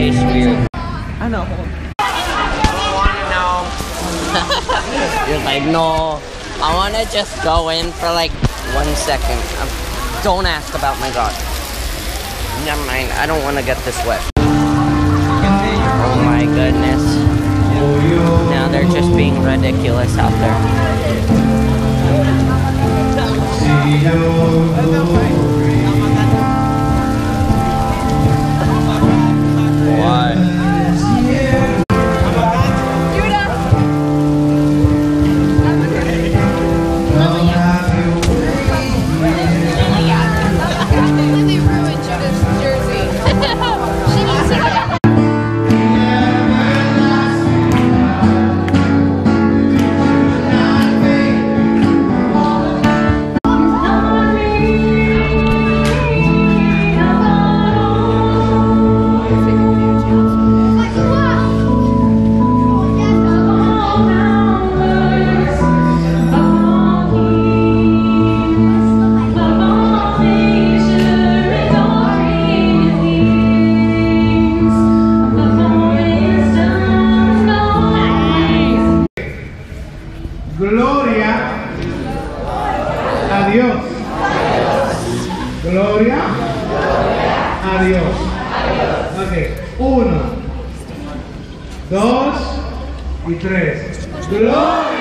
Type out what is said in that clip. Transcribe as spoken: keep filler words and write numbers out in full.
tastes weird. I know. No. You're like, no. I want to just go in for like one second. Um, don't ask about my dog. Never mind. I don't want to get this wet. Oh my goodness. Now they're just being ridiculous out there. What? Completely ruined Judith's jersey. She needs to get Gloria a Dios. Gloria a Dios. Ok, uno, dos y tres. Gloria.